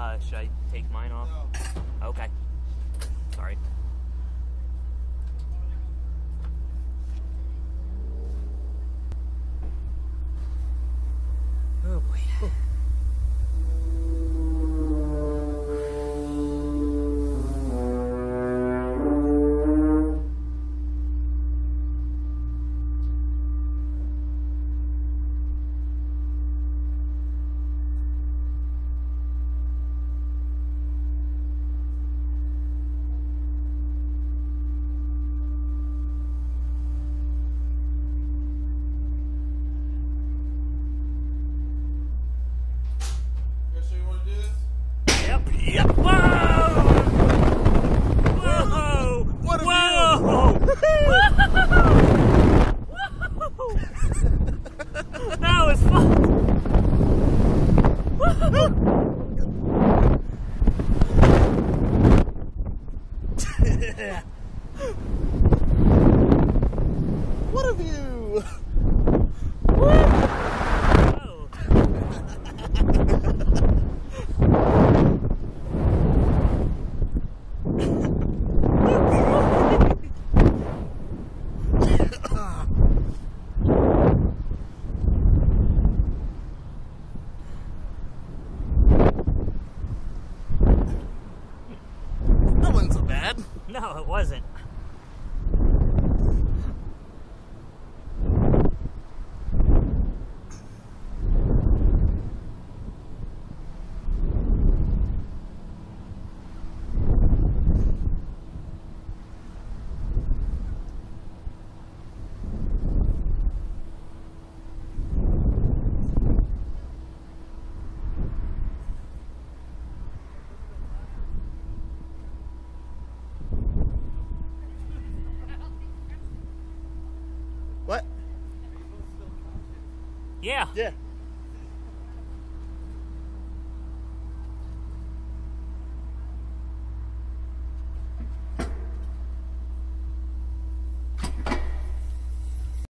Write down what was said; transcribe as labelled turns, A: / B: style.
A: Should I take mine off? No. Okay. Sorry. Oh boy. Yep. Whoa! Whoa!
B: What a
A: Whoa! Whoa! That was fun!
B: What a view! That wasn't so bad.
A: No, it wasn't.
B: What?
A: Yeah.
B: Yeah.